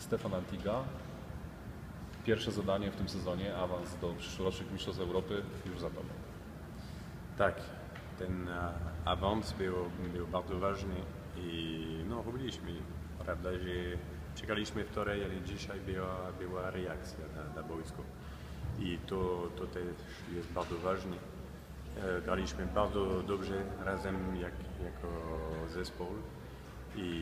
Stefan Antiga. Pierwsze zadanie w tym sezonie, awans do przyszłorocznych Mistrzostw Europy już za tobą. Tak, ten awans był bardzo ważny i no, robiliśmy. Prawda, że czekaliśmy wczoraj, ale dzisiaj była reakcja na boisku. I to też jest bardzo ważne. Graliśmy bardzo dobrze razem jako zespół i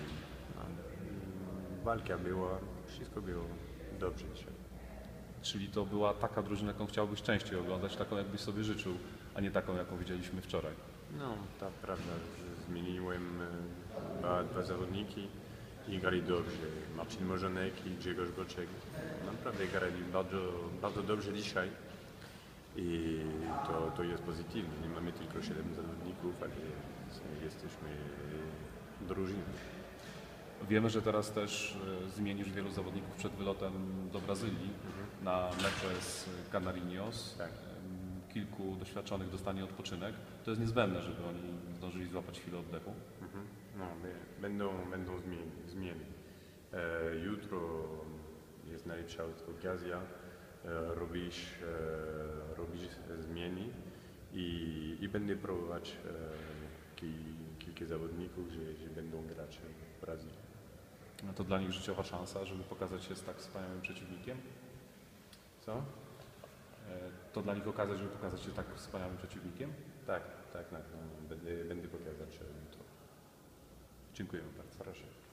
walka była, wszystko było dobrze dzisiaj. Czyli to była taka drużyna, jaką chciałbyś częściej oglądać, taką jakbyś sobie życzył, a nie taką, jaką widzieliśmy wczoraj. No, tak prawda, że zmieniłem dwa zawodniki i grali dobrze. Marcin Morzonek i Grzegorz Boczek naprawdę grali bardzo dobrze dzisiaj i to jest pozytywne. Nie mamy tylko 7 zawodników, ale jesteśmy drużyną. Wiemy, że teraz też zmienisz wielu zawodników przed wylotem do Brazylii na mecze z Canarinos. Tak. Kilku doświadczonych dostanie odpoczynek. To jest niezbędne, żeby oni zdążyli złapać chwilę oddechu. No, będą zmiany. Jutro jest najlepsza okazja robić zmiany i będę próbować kilka zawodników, że będą grać w Brazylii. No to dla nich życiowa szansa, żeby pokazać się z tak wspaniałym przeciwnikiem. Co? To dla nich okazja, żeby pokazać się tak wspaniałym przeciwnikiem? Tak. No, będę pokazać jutro. Dziękuję bardzo. Proszę.